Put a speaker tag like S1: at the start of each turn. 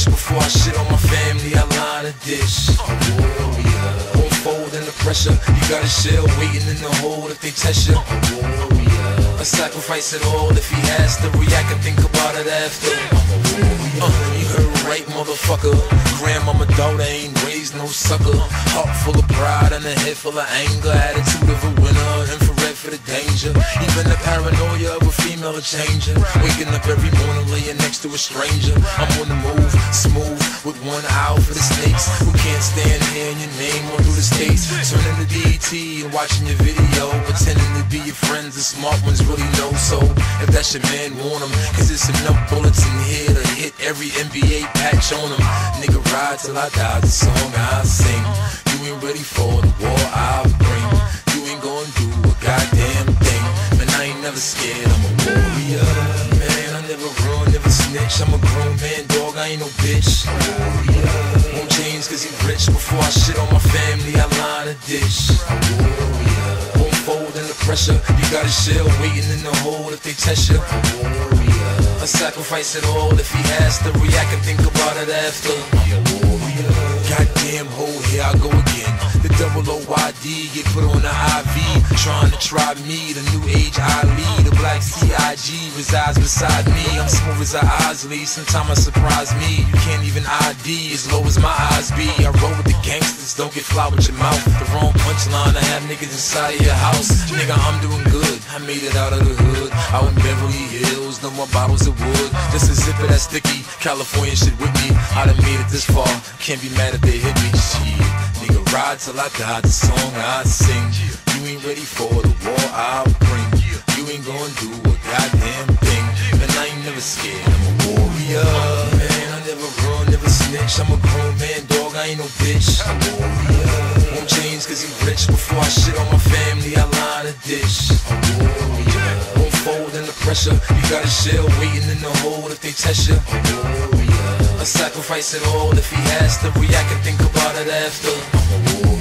S1: rich before I shit on my family, I line a dish. Won't fold in the pressure, you got a shell waiting in the hole if they test you. I sacrifice it all if he has to react and think about it after. You heard right, motherfucker. Grandmama daughter ain't raised no sucker. Heart full of pride and a head full of anger. Attitude of a winner, infrared for the danger. Even the paranoia of a female a changer. Waking up every morning laying next to a stranger. I'm on the move, smooth, with one eye for the snakes who can't stand hearing your name on through the states. Turning to DET and watching your video, pretending to be your friends. The smart ones really know. So if that's your man, warn him, cause there's enough bullets in here to hit every NBA patch on him. Nigga, ride till I die, the song I sing. You ain't ready for the war I bring. You ain't gonna do a goddamn thing. Man, I ain't never scared, I'm a warrior. Man, I never run, never snitch. I'm a grown man, dog, I ain't no bitch. Warrior. Won't change cause he rich. Before I shit on my family, I line a dish. Warrior. Won't fold in the pressure. You got a shell waiting in the hole if they test you. Warrior. I sacrifice it all if he has to react and think about it after. Goddamn hole, here I go again. The double OYD get put on the IV, trying to try me, the new age I lead. The black CIG resides beside me. I'm smooth as a Osley, sometimes I surprise me. You can't even ID as low as my eyes be. I roll with the gangsters, don't get fly with your mouth. The wrong punchline, I have niggas inside of your house. Nigga, I'm doing good, I made it out of the hood. Out in Beverly Hills, no more bottles of wood. Just a zipper that's sticky, California shit with me. I done made it this far, can't be mad if they hit me. Shit, nigga, ride till I die, the song I sing. You ain't ready for the war I bring. You ain't gonna do a goddamn thing. Man, I ain't never scared, I'm a warrior. Man, I never run, never snitch. I'm a grown man, dog, I ain't no bitch. I'm a warrior. Won't change cause he rich. Before I shit on my family, I line a dish. I'm a warrior. Won't fold in the pressure. You got a shell waiting in the hole if they test you. I'm a warrior. I sacrifice it all if he has to react and think about it after. I'm a warrior.